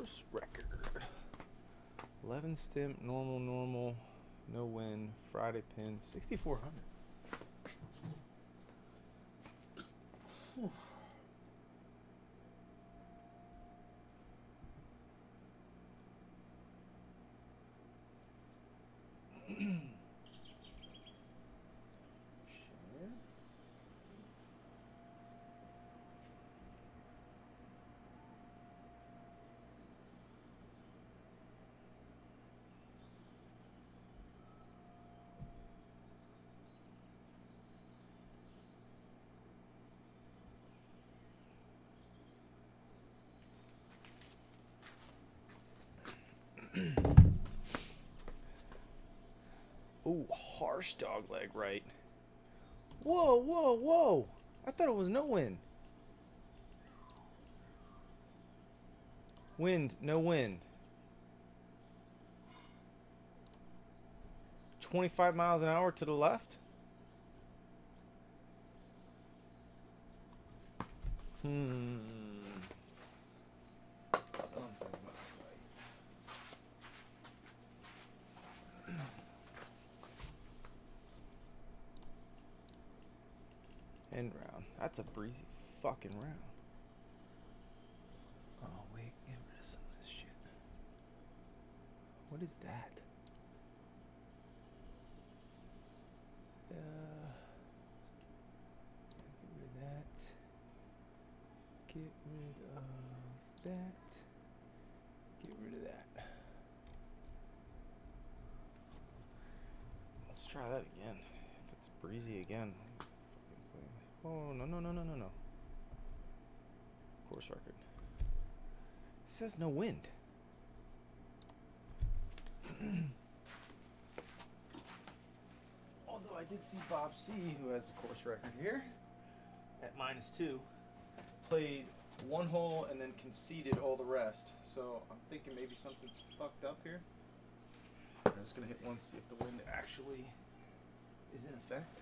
Course record. 11 stimp, normal, no win, Friday pin, 6,400. Ooh, harsh dog leg right. Whoa. I thought it was no wind. Wind, no wind. 25 miles an hour to the left. Something not right. End round. That's a breezy fucking round. Oh wait, get rid of some of this shit. What is that? Get rid of that. Get rid of that. Get rid of that. Let's try that again. If it's breezy again. Oh, no. Course record. It says no wind. Although I did see Bob C, who has the course record here, at -2, played one hole and then conceded all the rest. So I'm thinking maybe something's fucked up here. I'm just going to hit one, see if the wind actually is in effect.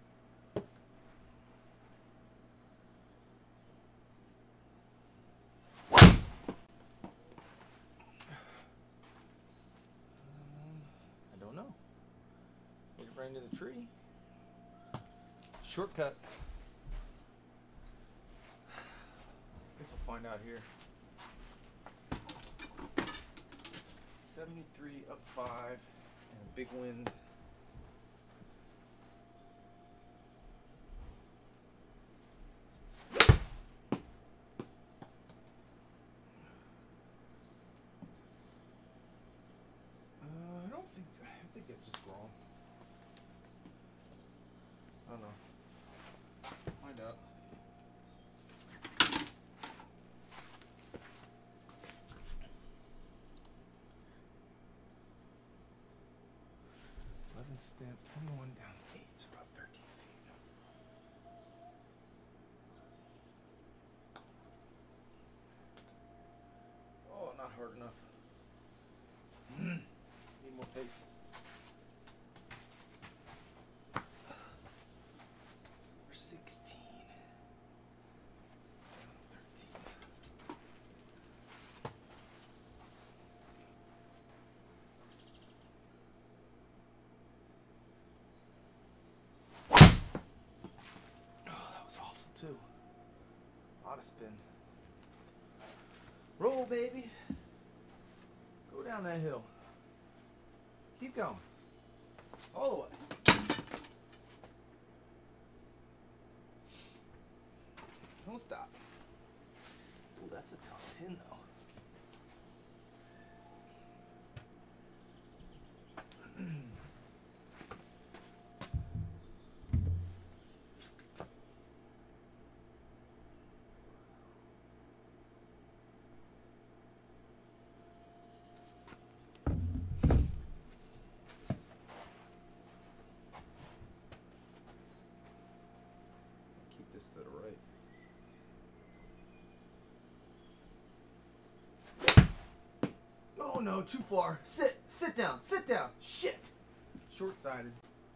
Right into the tree. Shortcut. Guess I'll find out here. 73 up 5 and a big wind. I think it's just wrong. I don't know. Find out. Stamp 21 down 8, so about 13 feet. Oh, not hard enough. Need more pace. For 16. Too. Lot of spin. Roll, baby. Go down that hill. Keep going. All the way. Don't stop. Ooh, that's a tough pin, though. To the right. Oh no, too far. Sit down. Shit. Short-sided.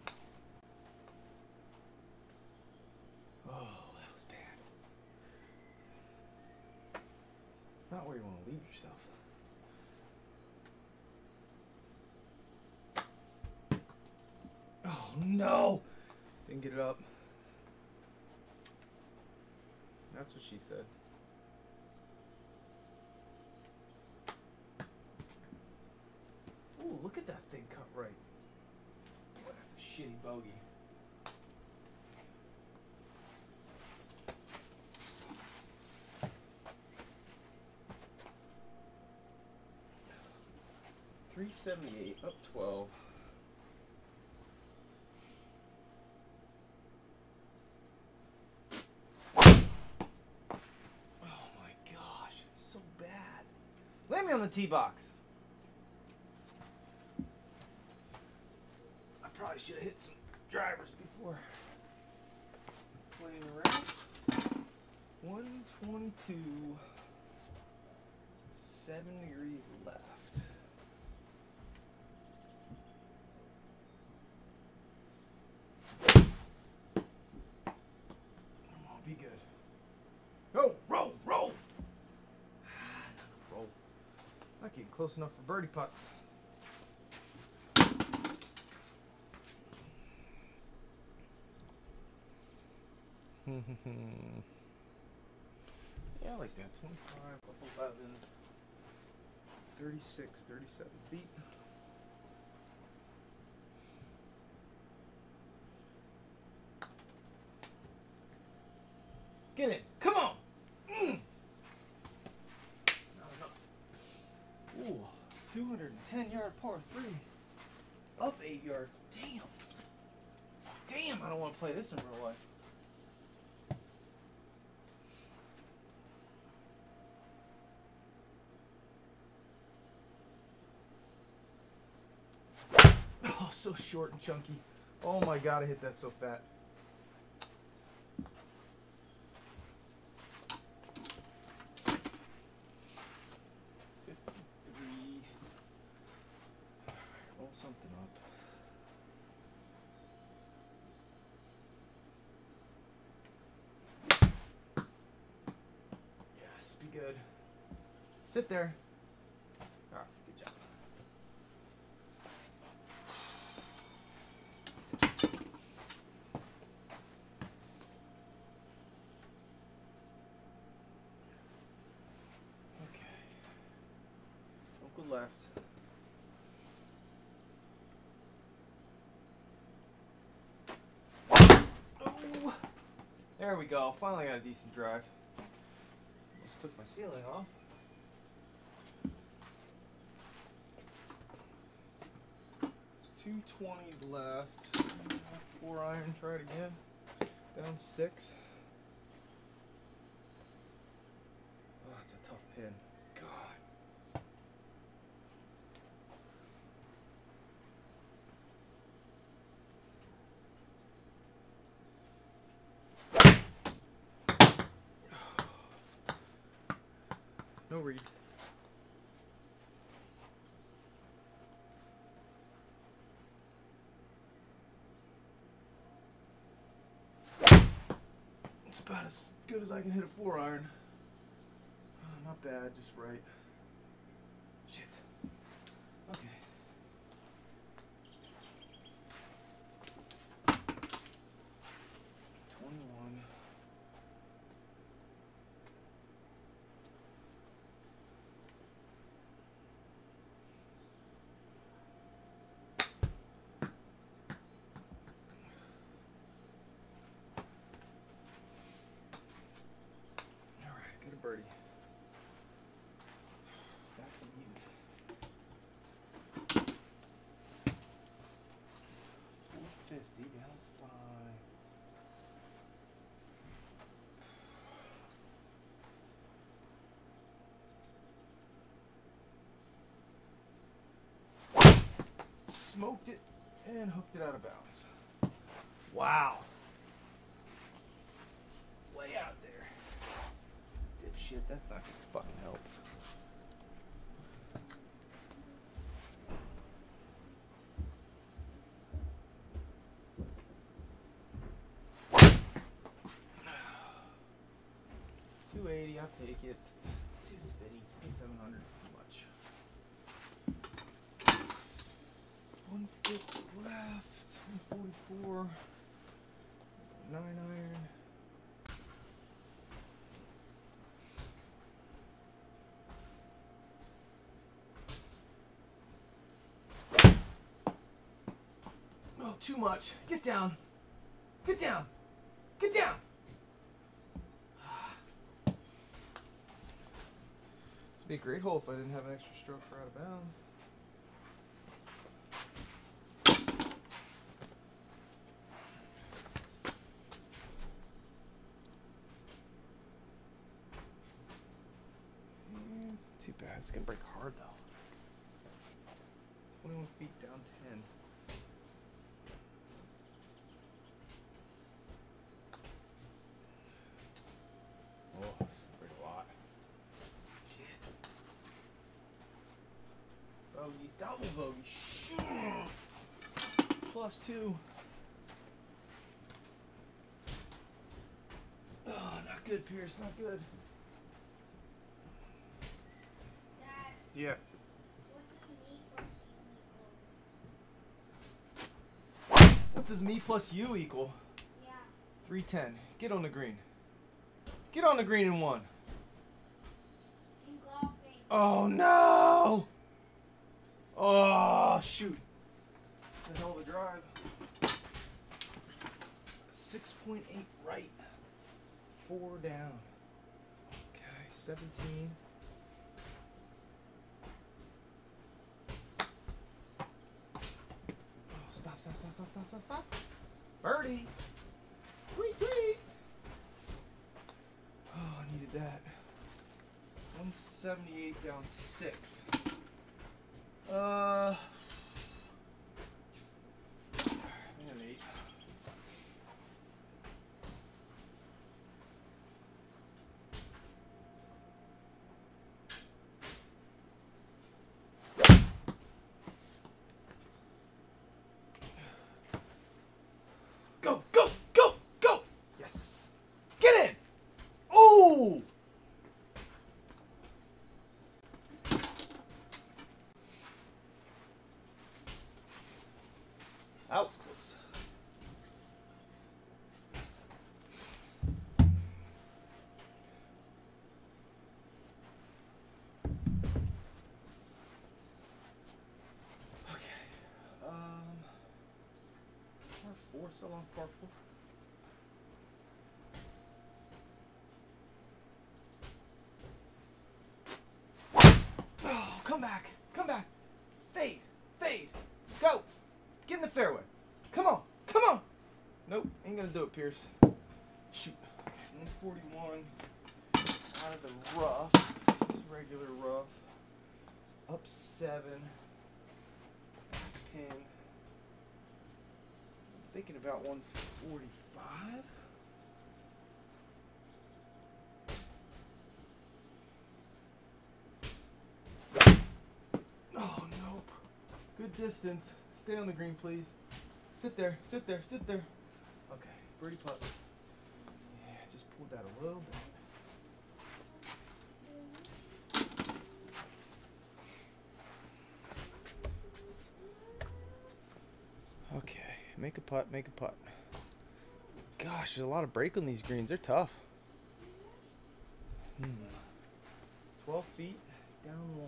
Oh, that was bad. It's not where you want to leave yourself. no! Didn't get it up. That's what she said. Ooh, look at that thing cut right. Boy, that's a shitty bogey. .378 up 12. Oh my gosh, it's so bad. Land me on the tee box. I probably should have hit some drivers before playing around. 122. 7 degrees left. Be good. Go, roll, roll. Not enough roll. Not getting close enough for birdie putts. Yeah, I like that. 25, up 11, 36, 37 feet. Get it. Come on. Not enough. Ooh, 210-yard par 3. Up 8 yards. Damn. Damn, I don't want to play this in real life. Oh, so short and chunky. Oh my god, I hit that so fat. Roll something up. Yes, be good. Sit there. Alright, good job. Okay. Don't go left. There we go. Finally got a decent drive. Almost took my ceiling off. There's 220 left. 4 iron. Try it again. Down 6. Oh, it's a tough pin. God. No read. It's about as good as I can hit a 4 iron. Not bad, just right. Shit. Okay. Birdie. Back to even. 450 down 5. Smoked it and hooked it out of bounds. Wow. Way out there. Dipshit, that's not gonna fucking help. $280, I'll take it. It's too spinny. 2,700 is too much. 150 left. 144. 9-iron. Oh, too much. Get down. Get down. Get down. It'd be a great hole if I didn't have an extra stroke for out of bounds. It's too bad. It's gonna break hard though. 21 feet down 10. Oh, it's gonna break a lot. Shit. Bogey, double bogey. Shit. +2. Oh, not good, Pierce. Not good. Dad, Yeah. what does me plus you equal? What does me plus you equal? Yeah. 310. Get on the green. Get on the green in one. In golfing. Oh no! Oh shoot! That's a hell of a drive. 6.8 right. 4 down. Okay, 17. Oh, stop! Birdie! Tweet! Oh, I needed that. 178 down 6. Man, 8. Go! Yes! Get in! Oh! That was close. Okay. Par 4, still on par 4. Oh, come back. Fade. Go. Get in the fairway. Come on. Nope, ain't gonna do it, Pierce. Shoot. Okay, 141. Out of the rough. Just regular rough. Up 7. Pin. I'm thinking about 145. Oh, nope. Good distance. Stay on the green, please. Sit there. Okay, birdie putt. Yeah, just pulled that a little bit. Okay, make a putt. Gosh, there's a lot of break on these greens. They're tough. 12 feet, down 1.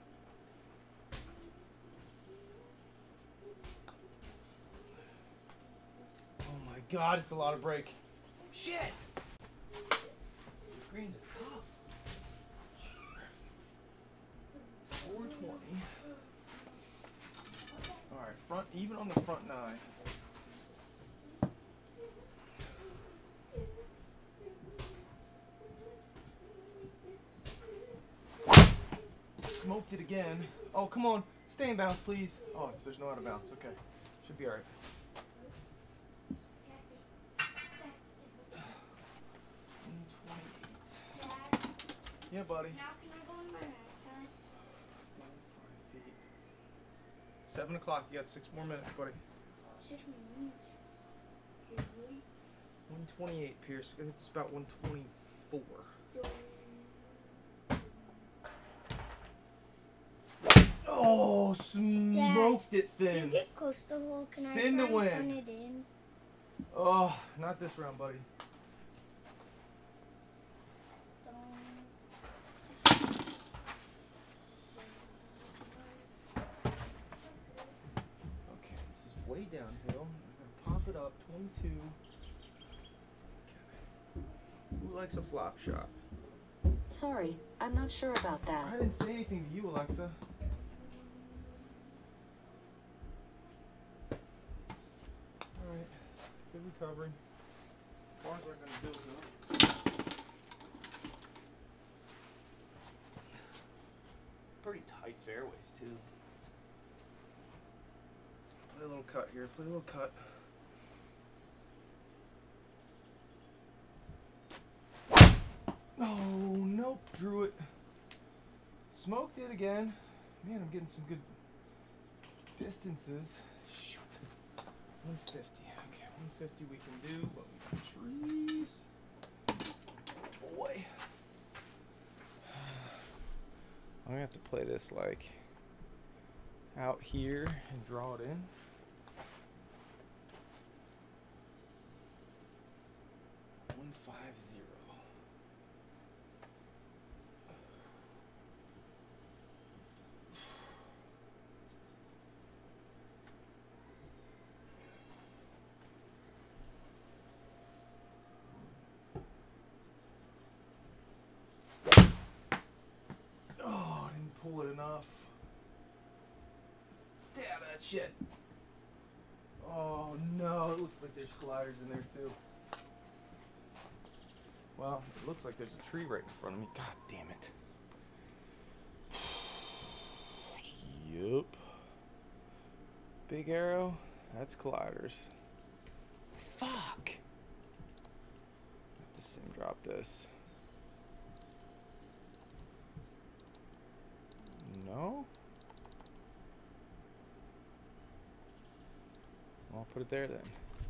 Oh my God, it's a lot of break. Shit! These greens are tough. 420. Alright, front, even on the front 9. Smoked it again. Oh, come on. Stay in bounds, please. Oh, there's no out of bounds. Okay. Should be alright. 128. Dad, Yeah, buddy. now can I go in my haircut? 5 feet. 7 o'clock. You got 6 more minutes, buddy. 6 minutes. Really? 128, Pierce. I think it's about 124. Oh! Oh, smoked it You thin. get close to the hole. Can I Thin try to win. and run it in? Oh, not this round, buddy. Okay, this is way downhill. I'm gonna pop it up, 22. Okay. Who likes a flop shot? Sorry, I'm not sure about I that. didn't say anything to you, Alexa. Alright, good recovery. Barnes aren't gonna do it though. Pretty tight fairways too. Play a little cut here, play a little cut. Oh, nope, drew it. Smoked it again. Man, I'm getting some good distances. Shoot. 150. Okay, 150 we can do, but we got trees. Boy. I'm gonna have to play this like out here and draw it in. One 5-0. Oh, I didn't pull it enough. Damn that shit. Oh no, it looks like there's gliders in there too. Well, it looks like there's a tree right in front of me. God damn it. Yup. Big arrow, that's colliders. Fuck. I have to sim drop this. No? I'll put it there then.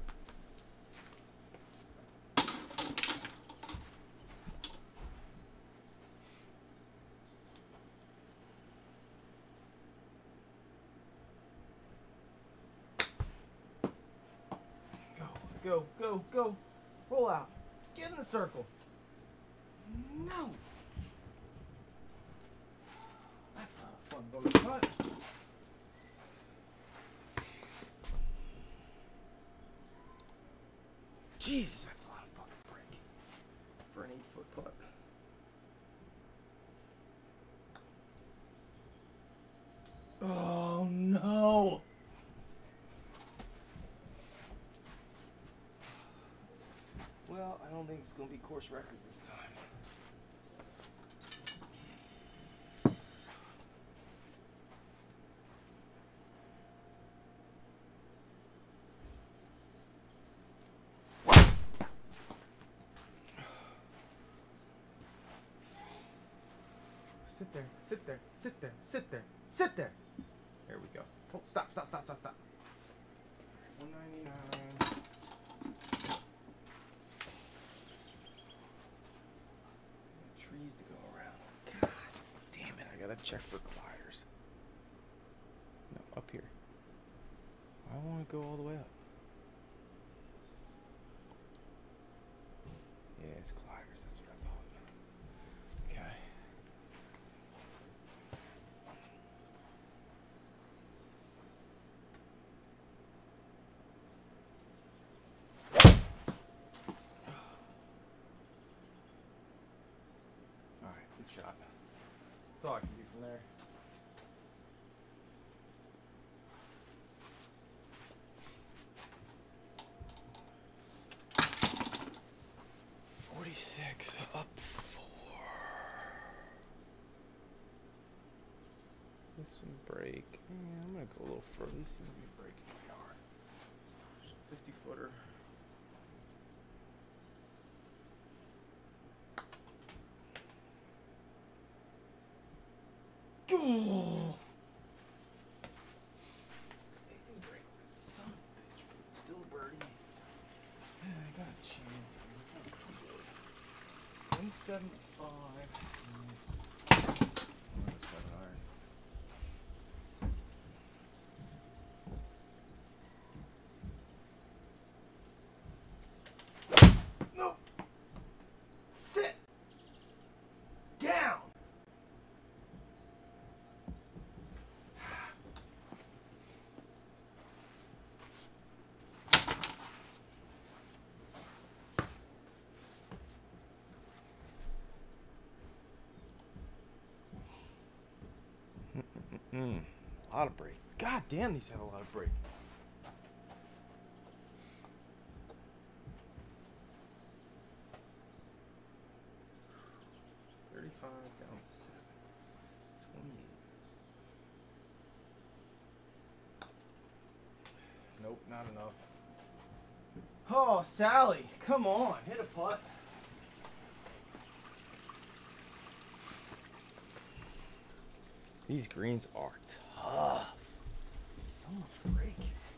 Go, go, go. Roll out. Get in the circle. No. That's not a fun bogey putt. Jesus, that's a lot of fucking break for an 8-foot putt. Oh no. Well, I don't think it's going to be course record this time. Sit there, sit there, sit there, sit there, sit there. There we go. Oh, stop, stop, stop, stop, stop. 199. Trees to go around. God damn it, I gotta check for gliders. No, up here. I want to go all the way up. Yeah, it's gliders, that's what I thought. Okay. Alright, good shot. That's all I can do from there. Up 4. Get some break. Yeah, I'm gonna go a little further. This is gonna be a break in my yard. So 50-footer. Oh. They didn't break like a son of a bitch, but it's still a birdie. Yeah, I got a chance. It's not too good. 175. 7 iron. A lot of break. God damn, these have a lot of break. Down 7. 28. Nope, not enough. Oh, Sally, come on, hit a putt. These greens are tough. So much break.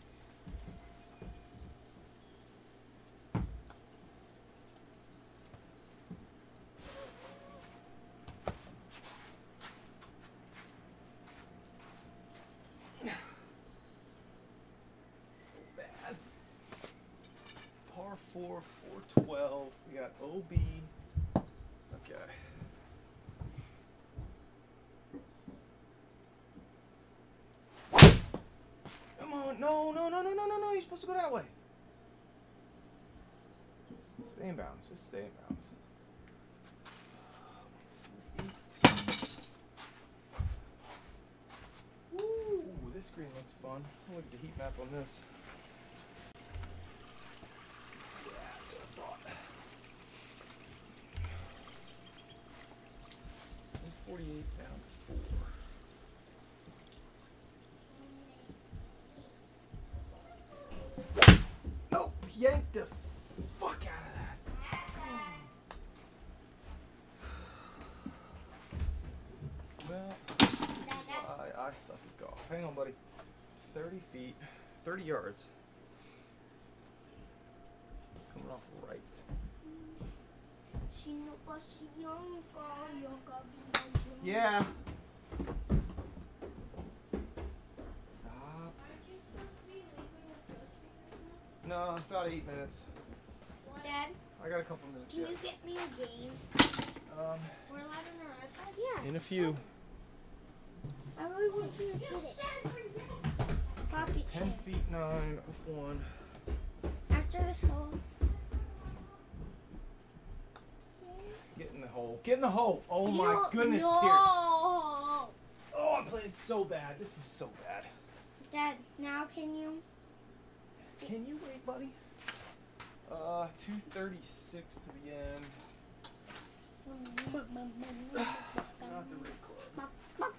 Par 4, 412. We got OB. Okay. Come on. No. You're supposed to go that way. Stay in bounds. Just stay in bounds. Woo, this screen looks fun. Look at the heat map on this. 48 down 4. Nope, yank the fuck out of that. Well, I suck at golf. Hang on, buddy. 30 feet, 30 yards. Coming off right. Yeah. Stop. No, it's about 8 minutes. Dad, I got a couple minutes. can you get me a game? We're allowed on our iPad? Yeah. In a few. I really want you to get it. Pocket 10 chip. feet 9 up 1. After this hole. Get in the hole. Get in the hole. Oh my goodness, no. Pierce. Oh, I'm playing so bad. This is so bad. Dad, now can you? Can you wait, buddy? 236 to the end. Not the right club.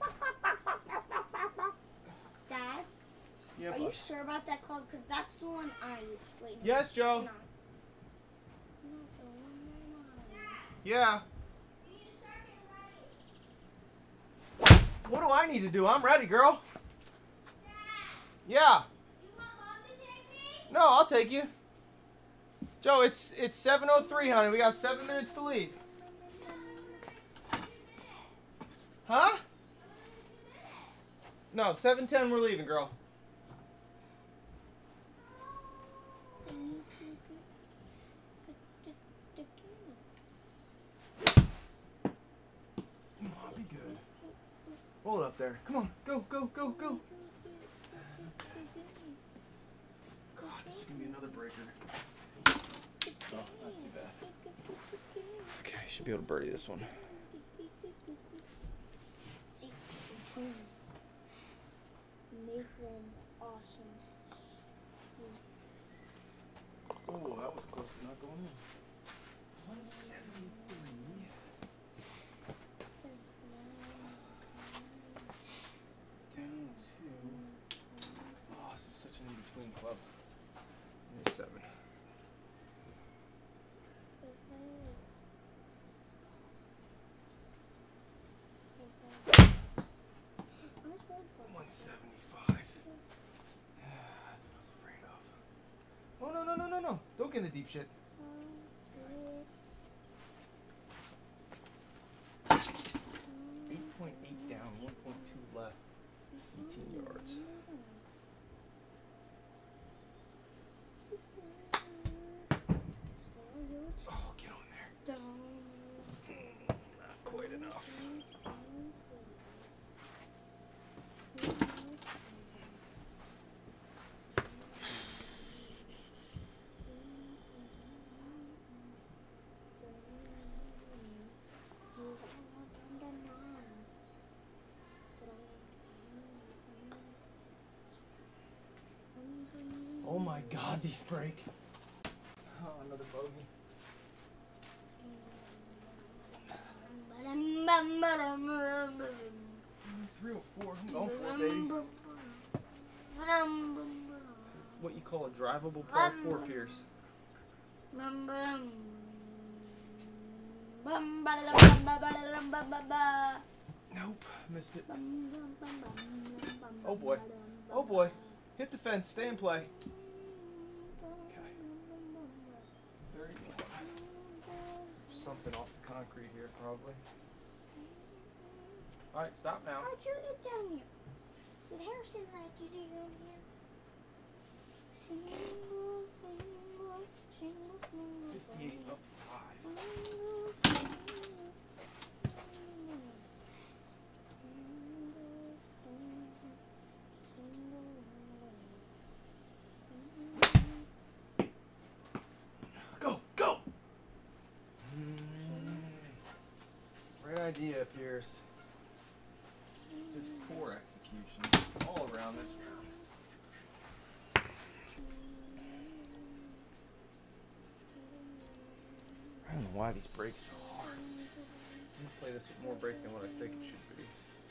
Dad, Yeah, are you sure about that club? Because that's the one I used. Wait, no, Yes, Joe. it's not. Not the one I want. Yeah. What do I need to do? I'm ready, girl. Yeah. No, I'll take you. Joe, it's 7:03, honey. We got 7 minutes to leave. Huh? No, 7:10 we're leaving, girl. I'll be good. Hold it up there. Come on. Go. God, this is going to be another breaker. Oh, not too bad. Okay, should be able to birdie this one. Make them awesome. Oh, that was close to not going in. 173. Down to. Oh, this is such an in-between club. There's 7. No. Don't get in the deep shit. 8.8 down, 1.2 left. 18 yards. Oh, get on there. Not quite enough. God, these break. Oh, another bogey. 304. I'm going for it, baby. What you call a drivable par 4, Pierce. Nope, missed it. Oh boy. Oh boy. Hit the fence. Stay in play. Okay. 31. Something off the concrete here, probably. Alright, stop now. How'd you get down here? Did Harrison let you do down here? 58 up 5. Go, go! Great idea, Pierce. Just poor execution all around this round. I don't know why these break so hard. I'm gonna play this with more break than what I think it should be.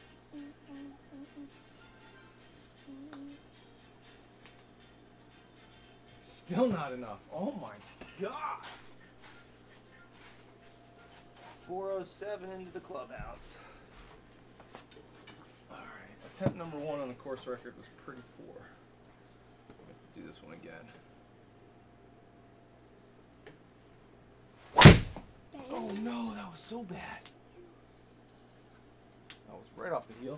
Still not enough. Oh my god. 407 into the clubhouse. Alright, attempt number 1 on the course record was pretty poor. We'll have to do this one again. Oh no, that was so bad. That was right off the heel.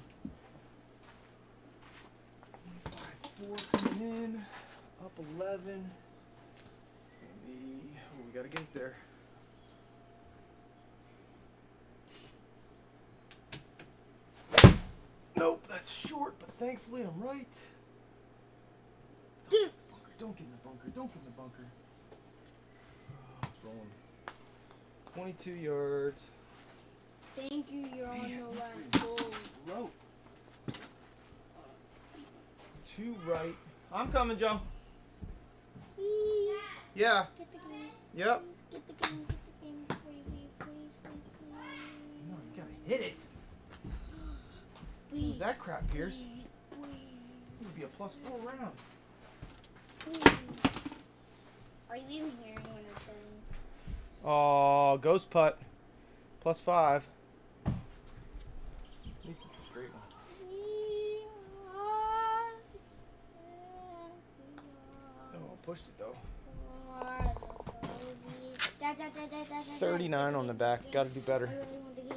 5-4 coming in. Up 11. Oh, we gotta get there. Nope, that's short, but thankfully I'm right. Dude. Bunker, don't get in the bunker. Don't get in the bunker. Oh, it's rolling. 22 yards. Thank you, you're on Man, the this last green's hole. slow. 2 right. I'm coming, Joe. Yeah. Get the game. Yep. Please, get the game. Get the game. Please, please, please, please. No, you gotta hit it. What was that crap, Pierce? It would be a +4 round. Are you even hearing what I'm saying? Oh, ghost putt. +5. At least it's a straight one. Oh, pushed it though. 39 on the back. Got to do better.